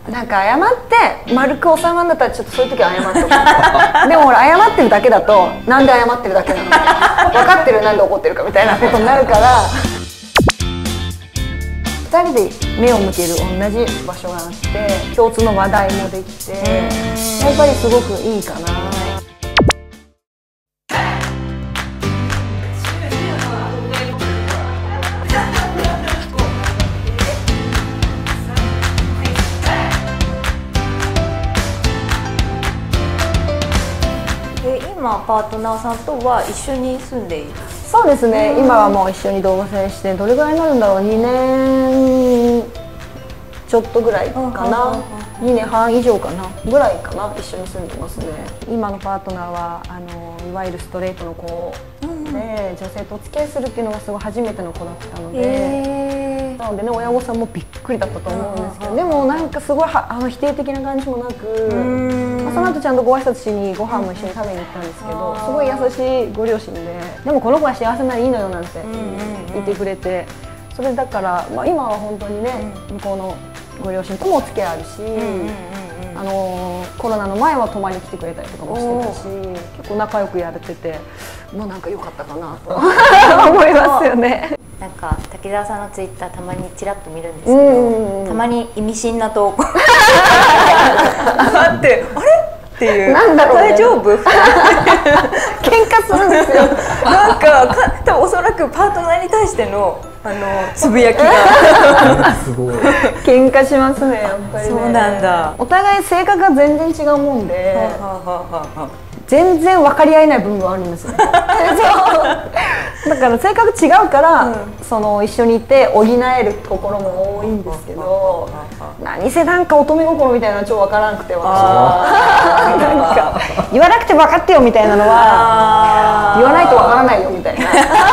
なんか謝って丸く収まるんだったらちょっとそういう時は謝っておくでも俺謝ってるだけだとなんで謝ってるだけなの分かってるなんで怒ってるかみたいなことになるから2人で目を向ける同じ場所があって共通の話題もできてやっぱりすごくいいかな。 今パートナーさんとは一緒に住んでいる？ そうですね、今はもう一緒に同棲してどれぐらいになるんだろう、2年ちょっとぐらいかな、2年半以上かなぐらいかな、一緒に住んでますね。今のパートナーはいわゆるストレートの子で、女性とお付き合いするっていうのがすごい初めての子だったので、なのでね、親御さんもびっくりだったと思うんですけど、でもなんかすごい否定的な感じもなく、その後ちゃんとご挨拶しにご飯も一緒に食べに行ったんですけど、すごい優しいご両親で、でもこの子は幸せならいいのよなんて言ってくれて、それだから、今は本当にね、向こうのご両親ともお付き合いあるし、コロナの前は泊まりに来てくれたりとかもしてたし、結構仲良くやれてて、もうなんか良かったかなと思いますよね。 なんか滝沢さんのツイッターたまにちらっと見るんですけど、たまに意味深な投稿あってあれっていう、 なんだろうね、 大丈夫？ 喧嘩するんですよ。 なんか多分おそらくパートナーに対してのつぶやきがすごい喧嘩しますね、やっぱりね。 そうなんだ。 お互い性格が全然違うもんで、全然分かり合えない部分があるんですよ。だから性格違うから、その一緒にいて補えるところも多いんですけど、何せなんか乙女心みたいなのは超分からなくて、私はなんか言わなくて分かってよみたいなのは言わないと分からないよみたいな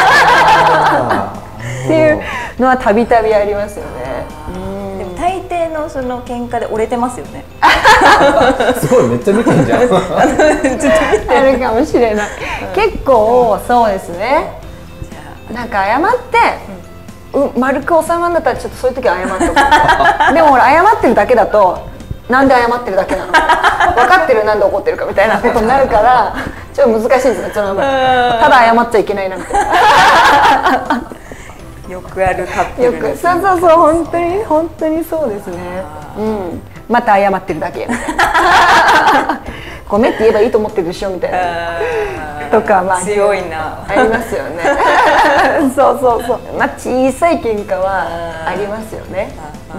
っていうのはたびたびありますよね。 でも大抵のその喧嘩で折れてますよね。 すごい、めっちゃ見てんじゃん。 あるかもしれない。結構そうですね。なんか謝って丸く収まるんだったらちょっとそういう時は謝っておくでも俺謝ってるだけだとなんで謝ってるだけなの分かってるなんで怒ってるかみたいなことになるからちょっと難しいんですね。ただ謝っちゃいけないなみたいな。 よくあるカップルよく、そうそうそう、本当にそうですね。また謝ってるだけみたいな。ごめんって言えばいいと思ってるでしょみたいな。とか強いな。 ありますよね。そうそうそう。小さい喧嘩はありますよね。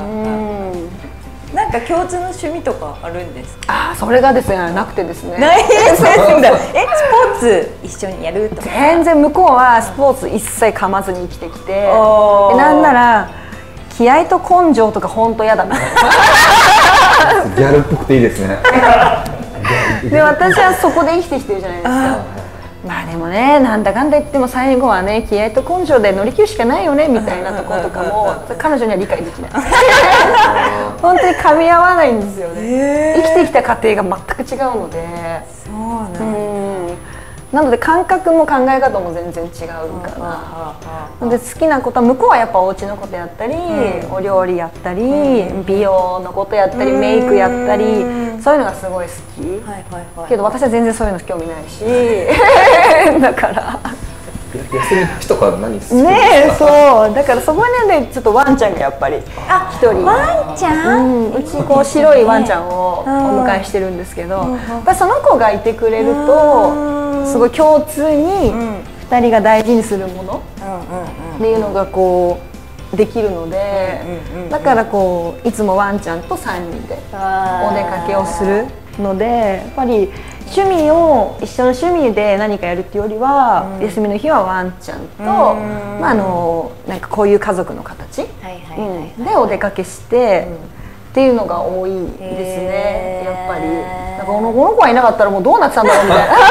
なんか共通の趣味とかあるんですか？ それがですね、なくてですね。 ないですんだ。スポーツ一緒にやるとか？ 全然向こうはスポーツ一切噛まずに生きてきて、なんなら気合と根性とか本当嫌だな。 ギャルっぽくていいですね。 で、私はそこで生きてきてるじゃないですか。でもね、なんだかんだ言っても最後はね、気合と根性で乗り切るしかないよねみたいなところとかも彼女には理解できない。本当に噛み合わないんですよね。生きてきた過程が全く違うので。 そうなんだ。 なので感覚も考え方も全然違うかな。で、好きなことは向こうはやっぱお家のことやったり、お料理やったり、美容のことやったり、メイクやったり、そういうのがすごい好き。けど私は全然そういうの興味ないし、だから休みの日とか何するんですか？ ね、そうだからそこでちょっとワンちゃんがやっぱり一人、 ワンちゃん、 うちこう白いワンちゃんをお迎えしてるんですけど、やっぱりその子がいてくれるとすごい共通に2人が大事にするものっていうのがこうできるので、だからこういつもワンちゃんと3人でお出かけをするので、やっぱり一緒の趣味で何かやるっていうよりは、休みの日はワンちゃんとなんかこういう家族の形でお出かけしてっていうのが多いですね。やっぱりなんかこの子がいなかったらもうどうなってたんだろうみたいな。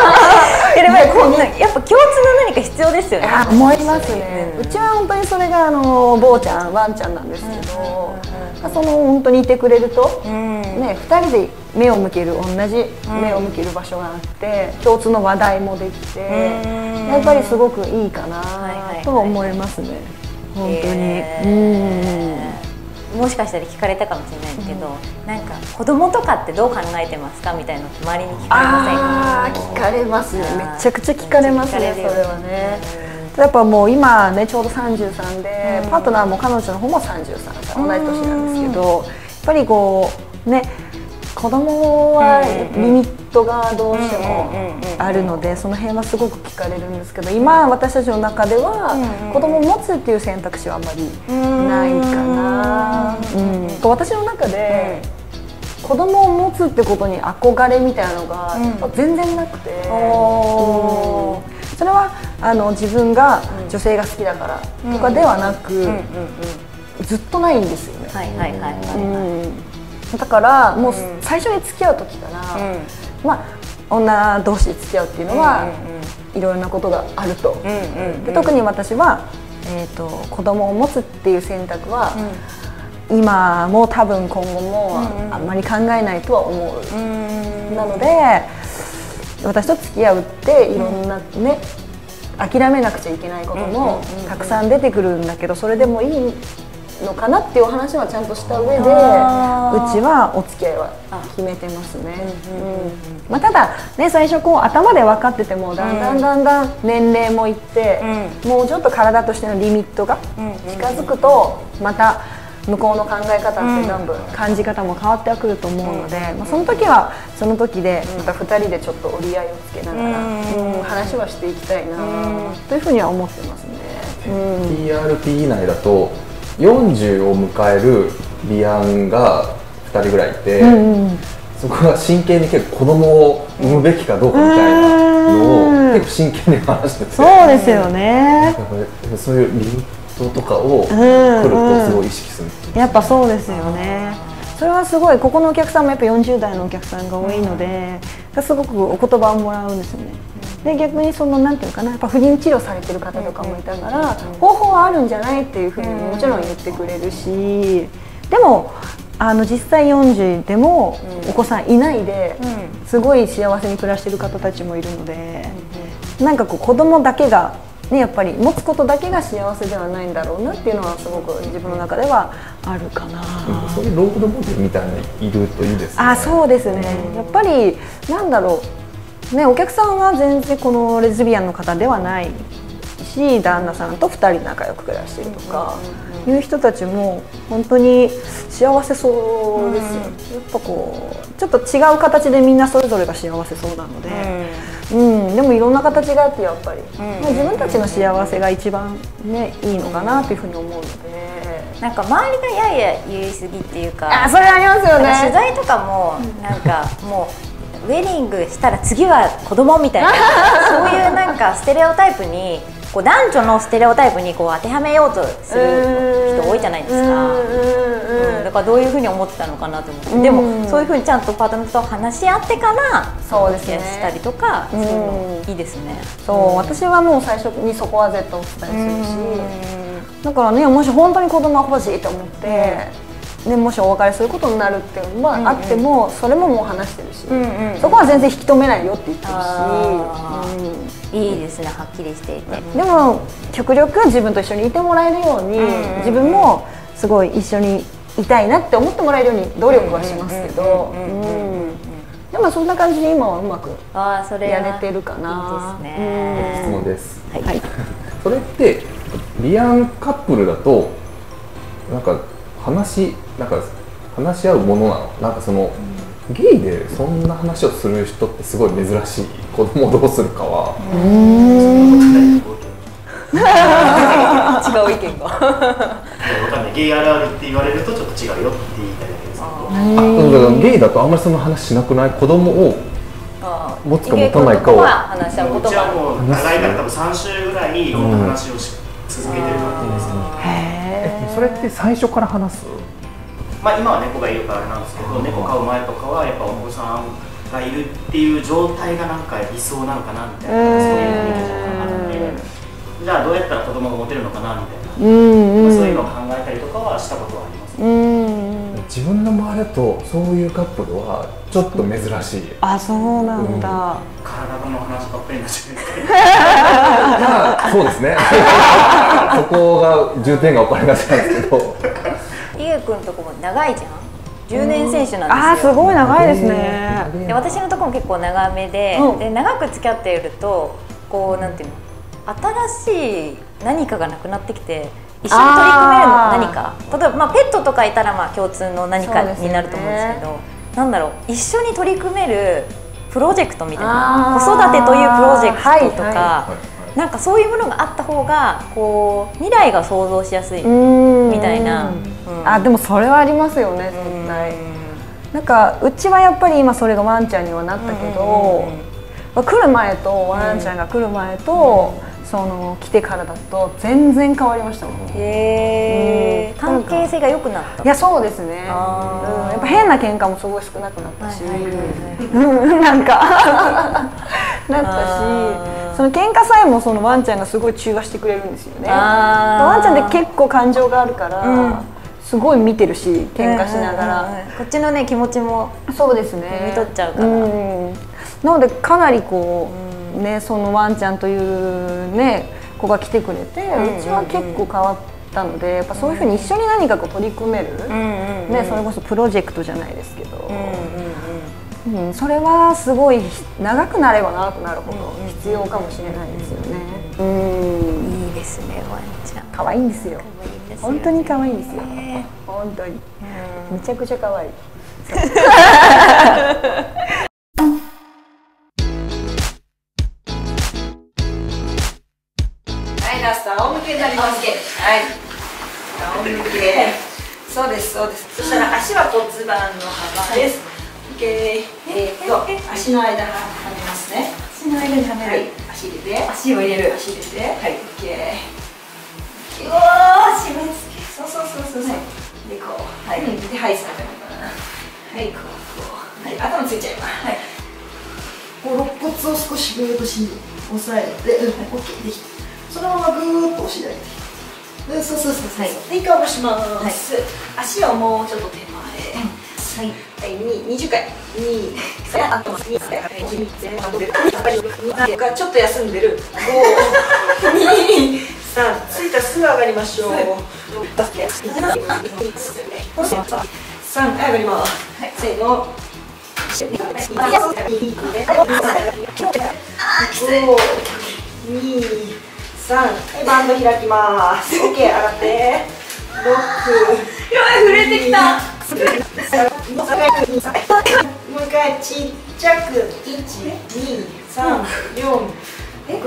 やっぱ共通の何か必要ですよね。 思いますね。うちは本当にそれが坊ちゃん、ワンちゃんなんですけど、本当にいてくれるとね、2人で目を向ける同じ目を向ける場所があって共通の話題もできて、やっぱりすごくいいかなと思いますね。本当に。 もしかしたら聞かれたかもしれないけど、なんか子供とかってどう考えてますかみたいなのって周りに聞かれませんか？ 聞かれますね。めちゃくちゃ聞かれますね。それはね。 うん、 やっぱもう今ねちょうど33で、パートナーも彼女の方も33歳、同い年なんですけど、やっぱりこうね子供はリミットがどうしてもあるので、その辺はすごく聞かれるんですけど、今私たちの中では子供を持つっていう選択肢はあんまりないかな。私の中で子供を持つってことに憧れみたいなのが全然なくて、それは自分が女性が好きだからとかではなく、ずっとないんですよね。だからもう最初に付き合う時から、まあ女同士で付き合うっていうのはいろいろなことがあると。で特に私は、子供を持つっていう選択は、今も多分今後もあんまり考えないとは思う。なので私と付き合うっていろんなね、諦めなくちゃいけないこともたくさん出てくるんだけど、それでもいいのかなっていうお話はちゃんとした上で、うちはお付き合いは決めてますね。まあただね、最初こう頭で分かっててもだんだん年齢もいって、もうちょっと体としてのリミットが近づくと、また向こうの考え方って全部感じ方も変わってくると思うので、その時はその時でまた2人でちょっと折り合いをつけながら話はしていきたいなというふうには思ってますね。 TRP 内だと40を迎えるビアンが2人ぐらいいて、そこは真剣に結構子供を産むべきかどうかみたいなのを結構真剣に話してて、 そうですよね。 そういうリミットとかを来るとすごい意識する。 やっぱそうですよね。それはすごい、ここのお客さんもやっぱ40代のお客さんが多いので、すごくお言葉をもらうんですよね。で逆にそのなんていうかな、やっぱ不妊治療されてる方とかもいたから、方法はあるんじゃないっていうふうにもちろん言ってくれるし、でも実際40でもお子さんいないですごい幸せに暮らしてる方たちもいるので、なんかこう子供だけがね、やっぱり持つことだけが幸せではないんだろうなっていうのはすごく自分の中ではあるかな。 そういうロールモデルみたいなのいるといいですね。 そうですね。やっぱりなんだろうね、お客さんは全然このレズビアンの方ではないし、旦那さんと2人仲良く暮らしてるとかいう人たちも本当に幸せそうですよ。やっぱこうちょっと違う形でみんなそれぞれが幸せそうなので、でもいろんな形があってやっぱり、自分たちの幸せが一番ねいいのかなというふうに思うので、 なんか周りがやや言い過ぎっていうか、 それありますよね。 取材とかもなんかもうウェディングしたら次は子供みたいなそういうなんかステレオタイプにこう男女のステレオタイプにこう当てはめようとする人多いじゃないですか。だからどういうふうに思ってたのかなと思って、でもそういうふうにちゃんとパートナーと話し合ってからそうですね、 したりとかするのいいですね。 そう私はもう最初にそこは絶対お伝えするし、だからね、もし本当に子供が欲しいと思って。ね、もしお別れすることになるっていうのはあっても、それももう話してるし、そこは全然引き止めないよって言ってるし、 いいですね、はっきりしていて。 でも極力自分と一緒にいてもらえるように、自分もすごい一緒にいたいなって思ってもらえるように努力はしますけど、でもそんな感じで今はうまくやれてるかな。 いいですね。 質問です。 はい。 それってビアンカップルだとなんか話し合うものなの？なんかそのゲイでそんな話をする人ってすごい珍しい。子供をどうするかは。 違う意見が。 わかんない。ゲイあるあるって言われるとちょっと違うよって言いたいだけですけど。 ゲイだとあんまりその話しなくない？子供を持つか持たないかを。 うちはもう長いから多分3週ぐらいこの話を続けてる感じですね。 それって最初から話す？ まあ今は猫がいるからあれなんですけど、猫飼う前とかはやっぱお子さんがいるっていう状態がなんか理想なのかなみたいな、そういう雰囲気があって、じゃあどうやったら子供が持てるのかなみたいな、そういうのを考えたりとかはしたことはありますね。 自分の周りだとそういうカップルはちょっと珍しい。 そうなんだ。 体の話ばっかりになっちゃうんですけど。 そうですね。そこが重点が置かれがちなんですけど。 ゆ圭君とこも長いじゃん。10年選手なんですよ。 ああすごい長いですね。 で私のとこも結構長めで、で長く付き合っているとこうなんていうの、新しい何かがなくなってきて一緒に取り組めるの何か、例えば、ペットとかいたら共通の何かになると思うんですけど、なんだろう、一緒に取り組めるプロジェクトみたいな、子育てというプロジェクトとか、なんかそういうものがあった方がこう未来が想像しやすいみたいな。 あ、でもそれはありますよね、絶対。なんかうちはやっぱり今それがワンちゃんにはなったけど、来る前とワンちゃんが来る前とその来てからだと全然変わりましたもん。 へえ。関係性が良くなった。 いやそうですね。やっぱ変な喧嘩もすごい少なくなったし、なんかなったし、その喧嘩さえもそのワンちゃんがすごい中和してくれるんですよね。ワンちゃんって結構感情があるから。すごい見てるし、喧嘩しながらこっちのね気持ちもそうですね見とっちゃうから、 なのでかなりこうね、そのワンちゃんというね子が来てくれて、うちは結構変わったので、やっぱそういうふうに一緒に何かこう取り組める、ね、それこそプロジェクトじゃないですけど、それはすごい長くなれば長くなるほど必要かもしれないですよね。 いいですね、ワンちゃん。 可愛いんですよ。本当に可愛いんですよ。本当に。めちゃくちゃ可愛い。はい、ラスト仰向けになります。はい。仰向け。そうですそうです。そしたら足は骨盤の幅です。オッケー。足の間はめますね。足の間にはめる。足入れて。足を入れる。足入れて。はい。オッケー。おお、締め付け。そうそうそうそう。でこう。はい。ではい、下がるかな。はい、こう。はい、頭ついちゃいます。はい。こう肋骨を少しグーッと押さえて、オッケーできた。そのままグーッと押し上げて。そうそうそうそう。はい。で、一回下ろします。足をもうちょっと手前。はい。はい、20回。2、3、4、ちょっと休んでる。5、2、3、ついたらすぐ上がりましょう。3、上がります。せーの。5、2、3、バンド開きます。OK、上がって。6、 触れてきた。 もう一回ちっちゃく1、2、3、4、5、6、7、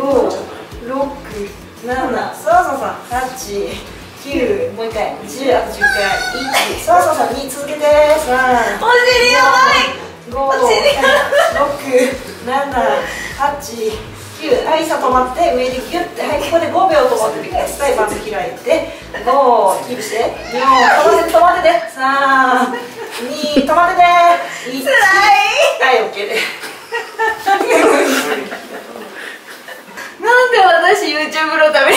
そうそうそう、8、9、もう一回10、あと10回、1、そうそうそう、2続けて、3、 お尻や 5、6、7、8、9、はい、さあ止まって上でギュッて、はい、ここで5秒止まっててください。バンド開いて、5、キープして、4、止まってて、3、2、止まってて、1、はい、OK です。 なんで私 YouTube のため